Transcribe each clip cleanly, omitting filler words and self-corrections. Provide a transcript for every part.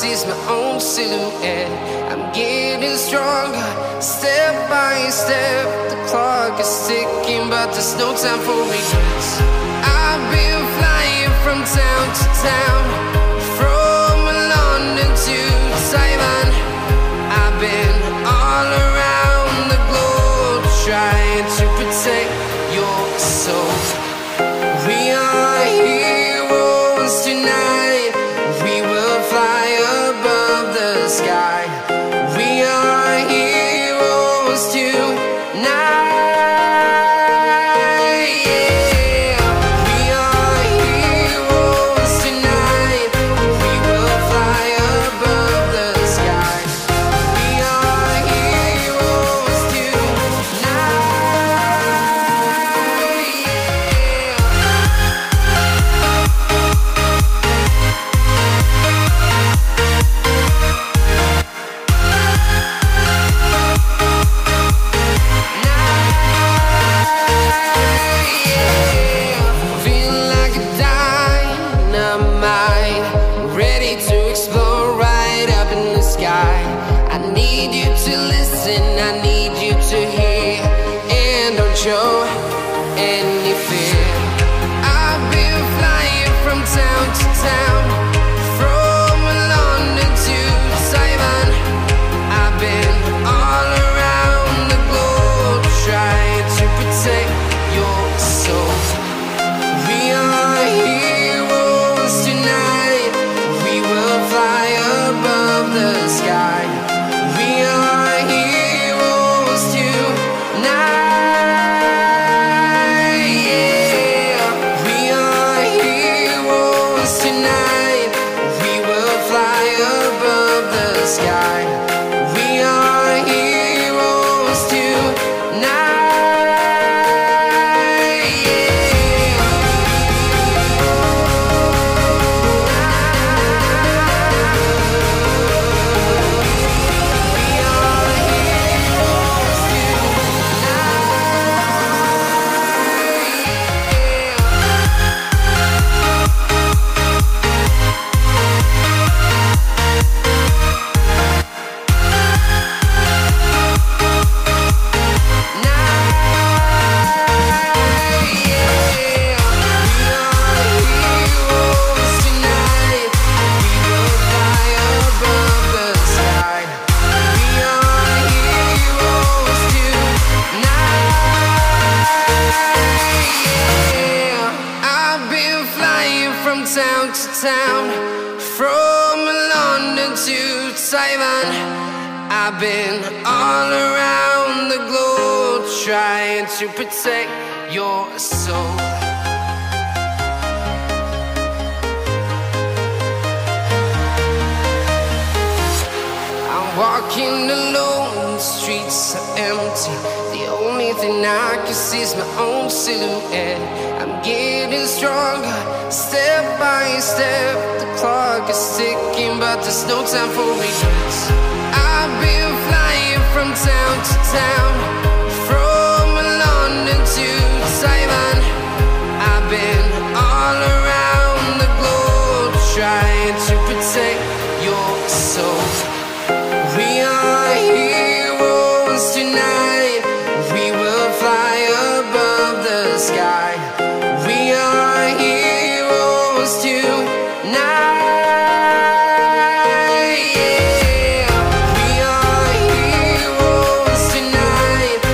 see's my own silhouette. I'm getting stronger, step by step. The clock is ticking, but there's no time for regrets. I've been flying from town to town, from London to Taiwan. I've been all around the globe, trying to protect your soul. We are heroes tonight. We will fly above the sky. We are heroes tonight. Yeah. We are heroes tonight. We will fly above the sky. We are heroes tonight. Feeling like a dynamite, ready to explode right up in the sky. I need you to listen, I need you to hear, and don't show any fear. I've been flying from town to town, from London to Taiwan. I've been all around the globe, trying to protect your soul. We are heroes tonight. We will fly above the sky. We are heroes tonight. Yeah. We are heroes tonight. We will fly above the sky. We are heroes tonight. Town to town, from London to Taiwan. I've been all around the globe, trying to protect your soul. I'm walking alone, the streets are empty. The only thing I can see is my own silhouette. I'm getting stronger, step by step. The clock is ticking, but there's no time for regrets. I've been flying from town to town, from London to Taiwan. I've been all around the globe, trying to protect your soul. We are heroes tonight. We will fly above the sky. We are heroes tonight. Yeah. We are heroes tonight.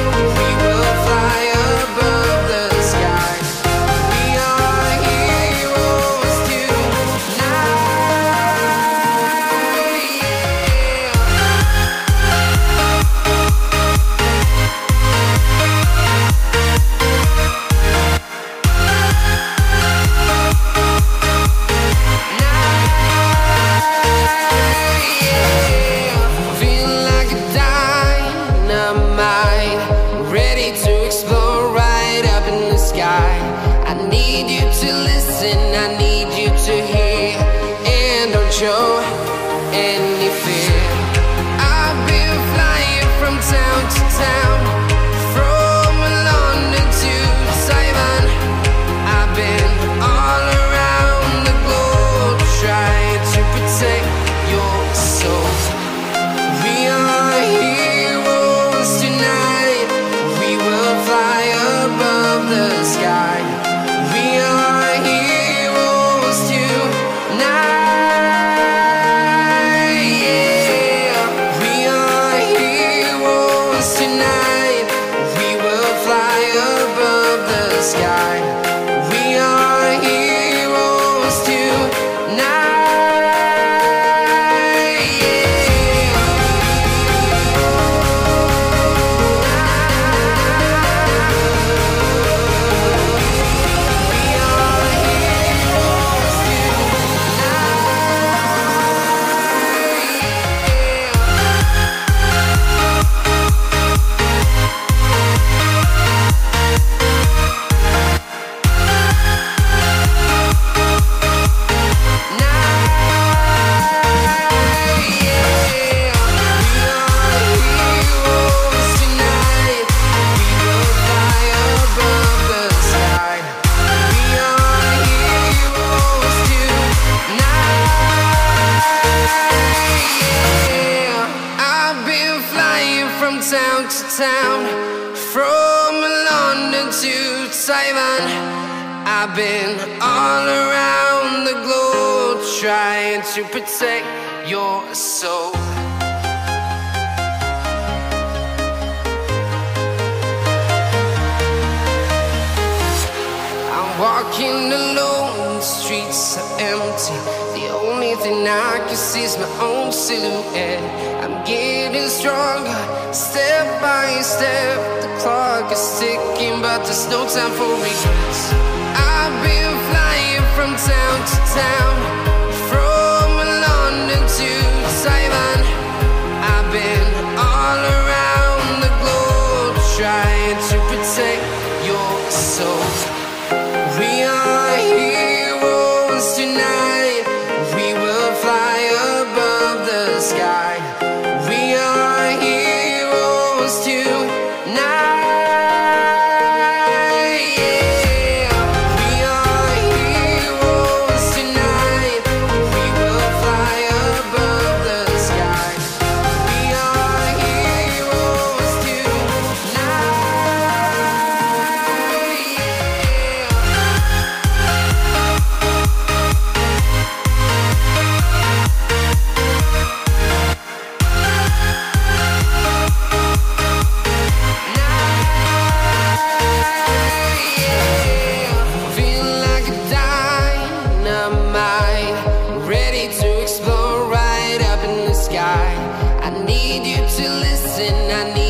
town to town, from London to Taiwan. I've been all around the globe trying to protect your soul. I'm walking alone, the streets are empty. The only thing I can see is my own silhouette. I'm getting stronger, step by step. The clock is ticking, but there's no time for regrets. I've been flying from town to town, from London to Taiwan. I've been all around the globe trying to protect your soul. We are heroes tonight. We will fly above the sky. We are heroes tonight. I need you to listen, I need